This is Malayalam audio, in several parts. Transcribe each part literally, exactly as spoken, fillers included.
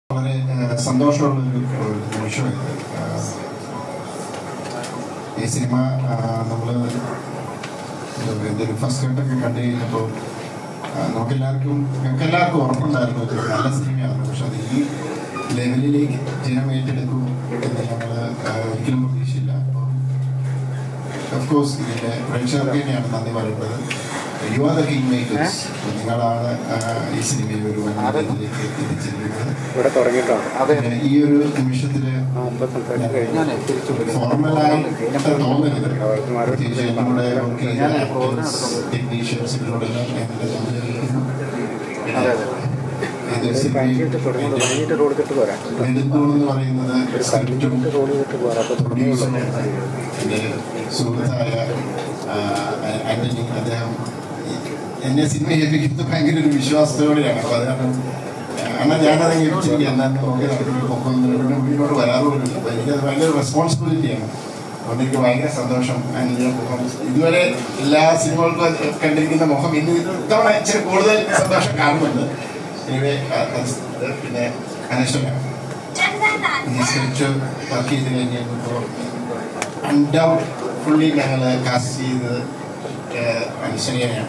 വളരെ സന്തോഷമുള്ളൊരു നിമിഷമായത്. ഈ സിനിമ നമ്മൾ എന്തൊരു ഫസ്റ്റ് കട്ടൊക്കെ കണ്ടു കഴിഞ്ഞപ്പോൾ നമുക്കെല്ലാവർക്കും ഞങ്ങൾക്കെല്ലാവർക്കും ഉറപ്പുണ്ടായിരുന്നു ഒരു നല്ല സിനിമയാണ്. പക്ഷെ അത് ഈ ലെവലിലേക്ക് ജനം ഏറ്റെടുക്കും എന്ന് ഞങ്ങൾ ഒരിക്കലും പ്രതീക്ഷയില്ല. ഓഫ് കോഴ്സ് ഇതിൻ്റെ പ്രേക്ഷകർക്ക് തന്നെയാണ് നന്ദി പറയുന്നത്. You are the king makers. നിങ്ങളാണ് ഈ സിനിമയിൽ ഒരു വനിതയിലേക്ക് എത്തിച്ചിരിക്കുന്നത്. ഈ ഒരു നിമിഷത്തിൽ ഫോർമലായിട്ട് തോന്നരുത്. പ്രത്യേകിച്ച് നമ്മുടെ ടെക്നീഷ്യൻസിനോടെല്ലാം എന്ന് പറയുന്നത് സ്ക്രിപ്റ്റും പ്രൊഡ്യൂസറും എൻ്റെ സുഹൃത്തായ ആന്റണി, അദ്ദേഹം എന്നെ സിനിമ ഏൽപ്പിക്കുന്നത് ഭയങ്കര ഒരു വിശ്വാസത്തോടെയാണ്. അപ്പോൾ അതാണ് എന്നാൽ ഞാനത് ഏൽപ്പിച്ചിരിക്കുക. എന്നാൽ നോക്കി നടക്കുന്ന പൊക്കൊന്നും വീട്ടിലോട്ട് വരാറുമില്ല. അപ്പോൾ എനിക്കത് ഭയങ്കര റെസ്പോൺസിബിലിറ്റിയാണ്. അതുകൊണ്ട് എനിക്ക് ഭയങ്കര സന്തോഷം. അതിൻ്റെ മുഖം ഇതുവരെ എല്ലാ സിനിമകൾക്കും കണ്ടിരിക്കുന്ന മുഖം ഇന്ന് ഇത്തവണ ഇച്ചിരി കൂടുതൽ സന്തോഷം കാണുന്നുണ്ട്. എനിവേ പിന്നെ അനശ്വര ഈ സ്ക്രിപ്റ്റ് വർക്ക് ചെയ്ത് കഴിഞ്ഞപ്പോൾ അൺഡൗട്ട്ഫുള്ളി ഞങ്ങൾ കാസ്റ്റ് ചെയ്തത് അനശ്വരയാണ്.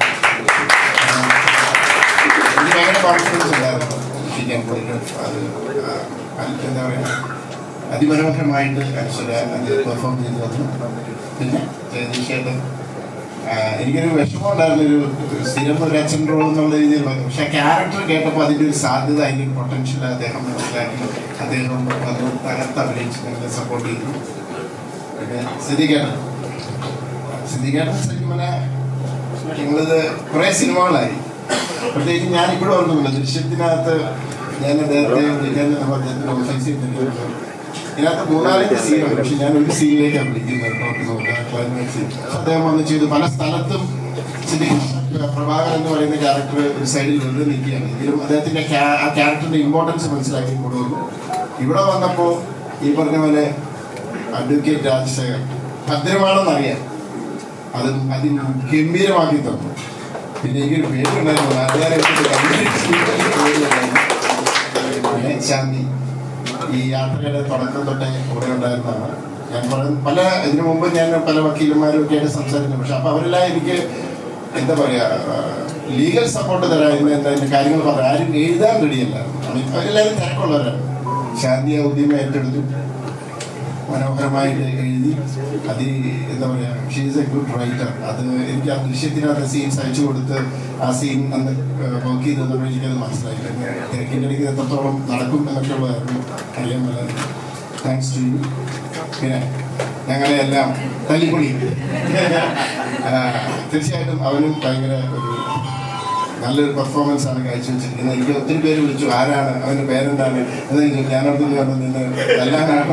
എനിക്ക് ഭയങ്കര കോൺഫിഡൻസ് ഉണ്ടായിരുന്നു ചെയ്യാൻ പോയിട്ട്. അത് എന്താ പറയുക, അതിമനോഹരമായിട്ട് അനശ്വര അത് പെർഫോം ചെയ്ത് വന്നു. പിന്നെ ജഗദീഷേട്ടൻ എനിക്കൊരു വിഷമം ഉണ്ടായിരുന്നൊരു സ്ഥിരം ഒരു അച്ഛൻ റോൾ എന്നുള്ള രീതിയിൽ, പക്ഷെ ആ ക്യാരക്ടർ കേട്ടപ്പോൾ അതിൻ്റെ ഒരു സാധ്യത, അതിൻ്റെ ഒരു പൊട്ടൻഷ്യൽ അദ്ദേഹം മനസ്സിലാക്കി അദ്ദേഹം അത് തകർത്ത് അഭിനയിച്ച് ഞങ്ങളെ സപ്പോർട്ട് ചെയ്തു. പിന്നെ സിദ്ദിഖേട്ടൻ സിദ്ദിഖേട്ടൻ ശരിക്കും പറഞ്ഞാൽ ഞങ്ങളിത് കുറേ സിനിമകളായി. പ്രത്യേകിച്ച് ഞാനിപ്പോഴും ഓർക്കുന്നുണ്ട് ദൃശ്യത്തിനകത്ത് ഞാൻ അദ്ദേഹത്തെ വിളിക്കാൻ അദ്ദേഹത്തിന് ഓഫീസ് ചെയ്തിട്ടുണ്ട്. ഇതിനകത്ത് മൂന്നാലഞ്ച് സീനാണ്, പക്ഷെ ഞാൻ ഒരു സീനിലേക്കാണ് വിളിക്കുന്നത്. ക്ലൈമാക്സിൽ അദ്ദേഹം വന്ന് ചെയ്തു. പല സ്ഥലത്തും പ്രഭാകരൻ എന്ന് പറയുന്ന ക്യാരക്ടർ ഒരു സൈഡിൽ വെറുതെ നിൽക്കുകയാണ്. എങ്കിലും അദ്ദേഹത്തിൻ്റെ ആ ക്യാരക്ടറിൻ്റെ ഇമ്പോർട്ടൻസ് മനസ്സിലാക്കി കൊടുക്കുന്നു. ഇവിടെ വന്നപ്പോൾ ഈ പറഞ്ഞ പോലെ അഡ്വക്കേറ്റ് രാജശേഖർ ഭദ്രമാണെന്നറിയാം, അത് അതിഗംഭീരമാക്കി തന്നു. പിന്നെ എനിക്കൊരു പേരുണ്ടായിരുന്നു ശാന്തി. ഈ യാത്രയുടെ തുടക്കം തൊട്ടേ കൂടെ ഉണ്ടായിരുന്നതാണ്. ഞാൻ പല പല ഇതിനു മുമ്പ് ഞാൻ പല വക്കീലന്മാരും ഒക്കെ ആയിട്ട് സംസാരിക്കുന്നു. പക്ഷെ അപ്പോൾ അവരെല്ലാം എനിക്ക് എന്താ പറയുക, ലീഗൽ സപ്പോർട്ട് തരാമായിരുന്നു. എന്താ കാര്യങ്ങൾ പറയാം, ആരും എഴുതാൻ റെഡിയല്ലായിരുന്നു. അവരെല്ലാവരും തിരക്കുള്ളവരാണ്. ശാന്തി ആ ഉദ്യമം ഏറ്റെടുത്തു, മനോഹരമായിട്ട് എഴുതി. അത് എന്താ പറയുക, she is a good writer. അത് എനിക്ക് ആ ദൃശ്യത്തിനകത്ത് സീൻസ് അയച്ചു കൊടുത്ത് ആ സീൻ അന്ന് വർക്ക് ചെയ്തപ്പോൾ എനിക്കത് മനസ്സിലായി. തിരക്കിൻ്റെ ഇടയ്ക്ക് എത്രത്തോളം നടക്കും എന്നൊക്കെ ഉള്ളതായിരുന്നു അറിയാൻ പറ്റാതെ. Thanks to you. പിന്നെ ഞങ്ങളെ എല്ലാം തല്ലിപ്പൊളി. തീർച്ചയായിട്ടും അവനും ഭയങ്കര ഒരു നല്ലൊരു പെർഫോമൻസ് ആണ് കാഴ്ചവെച്ചിരിക്കുന്നത്. എനിക്ക് ഒത്തിരി പേര് വിളിച്ചു, ആരാണ് അവൻ്റെ പേരെന്താണ്, അത് ഞാനോടൊന്ന് പറഞ്ഞു നിന്ന് എല്ലാനാണോ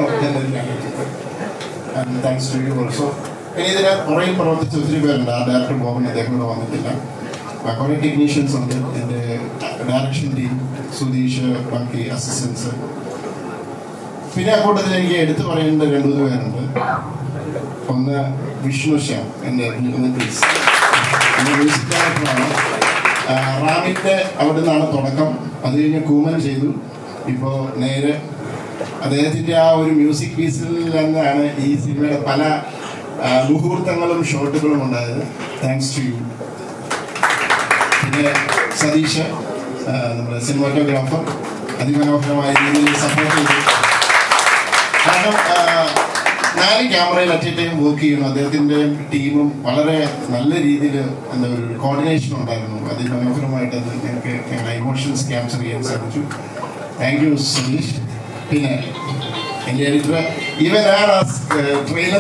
താങ്ക്സ് ടു യു ഓൾസോ. ഇനി ഇതിനെ പുറകിൽ പ്രവർത്തിച്ച ഒത്തിരി പേരുണ്ട്. ആ ഡയറക്ടർ ബോബൻ അദ്ദേഹം കൂടെ വന്നിട്ടില്ല. കുറേ ടെക്നീഷ്യൻസ് ഉണ്ട്. എൻ്റെ ഡയറക്ഷൻ ടീം, സുധീഷ്, ബാക്കി അസിസ്റ്റൻസ്. പിന്നെ ആ കൂട്ടത്തിൽ എനിക്ക് എടുത്തു പറയേണ്ട രണ്ടു മൂന്ന് പേരുണ്ട്. ഒന്ന് വിഷ്ണു ശ്യാം, എൻ്റെ മ്യൂസിക് ഡയറക്ടറാണ്. റാമിൻ്റെ അവിടെ നിന്നാണ് തുടക്കം. അത് കഴിഞ്ഞ് കൂമൻ ചെയ്തു. ഇപ്പോൾ നേരെ അദ്ദേഹത്തിൻ്റെ ആ ഒരു മ്യൂസിക് പീസിൽ നിന്നാണ് ഈ സിനിമയുടെ പല മുഹൂർത്തങ്ങളും ഷോട്ടുകളും ഉണ്ടായത്. Thanks to you. പിന്നെ സതീഷ്, നമ്മുടെ സിനിമാറ്റോഗ്രാഫർ, അതിമനോഹരമായ രീതിയിൽ സപ്പോർട്ട് ചെയ്തു. കാരണം നാല് ക്യാമറയിൽ അറ്റ് എ ടൈം വർക്ക് ചെയ്യുന്നു. അദ്ദേഹത്തിൻ്റെ ടീമും വളരെ നല്ല രീതിയിൽ എന്താ ഒരു കോർഡിനേഷൻ ഉണ്ടായിരുന്നു. അതിമനോഹരമായിട്ട് അത് ഞങ്ങൾക്ക് ഞങ്ങളുടെ ഇമോഷൻസ് ക്യാപ്ചർ ചെയ്യാൻ സാധിച്ചു. Thank you Satheesh. പിന്നെ എൻ്റെ എഡിറ്റർ, ഇവനാണ് ട്രെയിലർ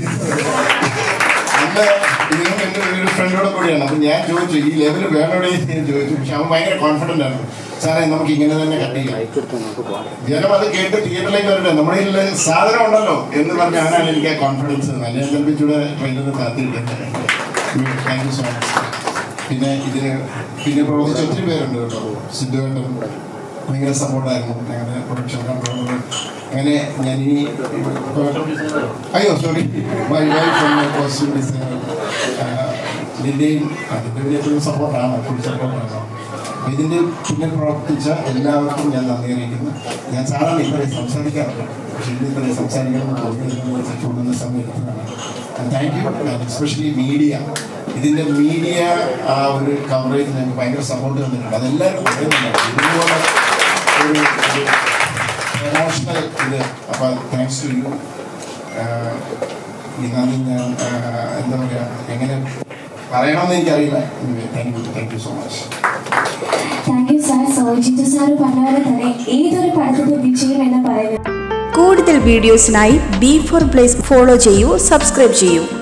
അന്ന് ഇതിനൊക്കെ എൻ്റെ ഒരു ഫ്രണ്ടോടെ കൂടിയാണ്. അപ്പം ഞാൻ ചോദിച്ചു ഈ ലെവൽ വേണോടെ ഞാൻ ചോദിച്ചു. പക്ഷെ അവൻ ഭയങ്കര കോൺഫിഡൻ്റ് ആണ്. സാറേ നമുക്ക് ഇങ്ങനെ തന്നെ കട്ട് ചെയ്യാം, ജനം അത് കേട്ട് തിയേറ്ററിലേക്ക് വരട്ടെ, നമ്മുടെ കയ്യിൽ സാധനം ഉണ്ടല്ലോ എന്ന് പറഞ്ഞ അവനാണ് എനിക്ക് ആ കോൺഫിഡൻസ്. നല്ല കൽപ്പിച്ചൂടെ ട്രെയിലറിന് കാത്തിരിക്കട്ടെ. Thank you so much. പിന്നെ ഇതിന് പിന്നെ പ്രവർത്തിച്ച ഒത്തിരി പേരുണ്ട് കേട്ടോ. സിദ്ധുവേട്ടൻ ഭയങ്കര സപ്പോർട്ടായിരുന്നു, ഞങ്ങളുടെ പ്രൊഡക്ഷൻ കൺട്രോളർ. അങ്ങനെ ഞാൻ ഇനി അയ്യോ sorry my wife costume designer ലിൻഡയും അതിൻ്റെ എപ്പോഴും സപ്പോർട്ടാണ്, ഫുൾ സപ്പോർട്ടാണ്. ഇതിൻ്റെ പിന്നിൽ പ്രവർത്തിച്ച എല്ലാവർക്കും ഞാൻ നന്ദി അറിയിക്കുന്നു. ഞാൻ സാധാരണ ഇത്രയും സംസാരിക്കാറുണ്ട്, പക്ഷേ ഇന്ന് ഇത്രയും സംസാരിക്കണം തോന്നുന്ന തോന്നുന്ന സമയത്താണ്. Thank you. And especially media, ഇതിൻ്റെ മീഡിയ ആ ഒരു കവറേജ് ഞങ്ങൾക്ക് ഭയങ്കര സപ്പോർട്ട് തന്നിട്ടുണ്ട്. അതെല്ലാവരും പറയുന്നുണ്ട് ഇതുപോലെ ഒരു പ്രൊമോഷണൽ ഇത്. അപ്പോൾ താങ്ക്സ് ടു യു. ഈ നന്ദി ഞാൻ എന്താ പറയുക, എങ്ങനെ പറയണമെന്ന് എനിക്കറിയില്ല. Thank you, thank you so much. Thank you sir. So Jiju sir പറഞ്ഞ പോലെ തന്നെ ഏതൊരു പടത്തിന്റെ വിജയം എന്ന് പറയുന്നത്. കൂടുതൽ വീഡിയോസിനായി ബി ഫോർ പ്ലേസ് ഫോളോ ചെയ്യൂ, സബ്സ്ക്രൈബ് ചെയ്യൂ.